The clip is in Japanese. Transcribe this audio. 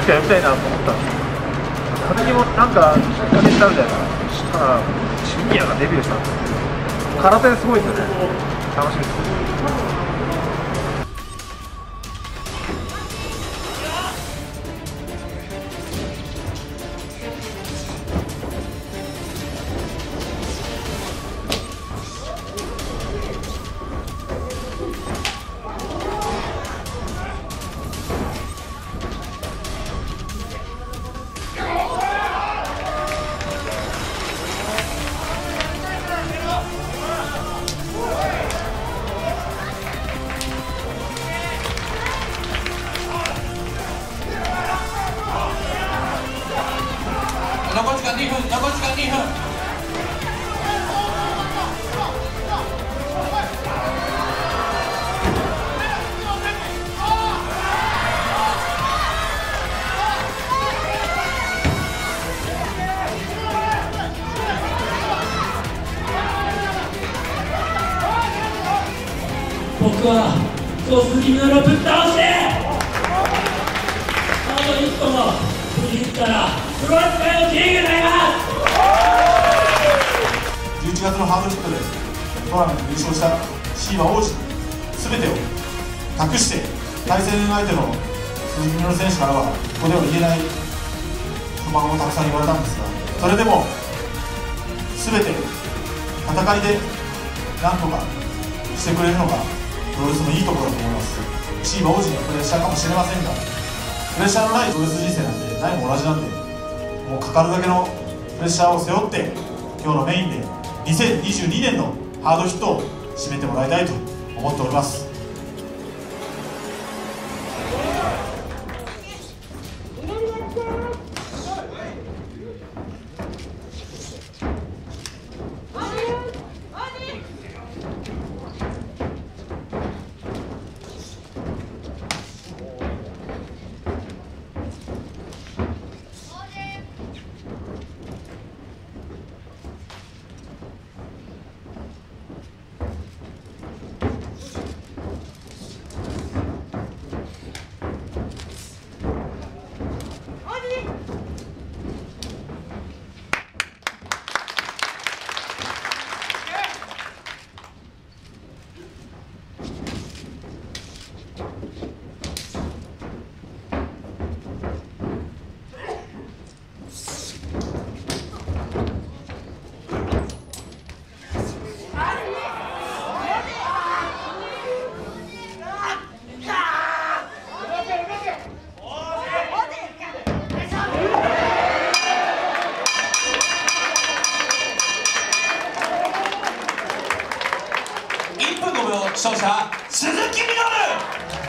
つかやりたいなと思ったんですけど、風にもなんかきっかけになるじゃないですか。ただシニアがデビューしたんですよ。空手すごいですよね。楽しみです。 残り時間2分、残り時間2分。 僕は小杉のぶっ倒してあと一歩も振り切ったらプロレス界のキングになります。 11月のハードヒットでトーナメント優勝したシーバ王子全てを託して、対戦相手の鈴木みのる選手からはここでは言えない不満をたくさん言われたんですが、それでも全て戦いで何とかしてくれるのがプロレスのいいところだと思います。シーバ王子にはプレッシャーかもしれませんが、プレッシャーのないプロレス人生なんてないも同じなんで、もうかかるだけのプレッシャーを背負って今日のメインで2022年のハードヒットを締めてもらいたいと思っております。 1分5秒、勝者鈴木みのる。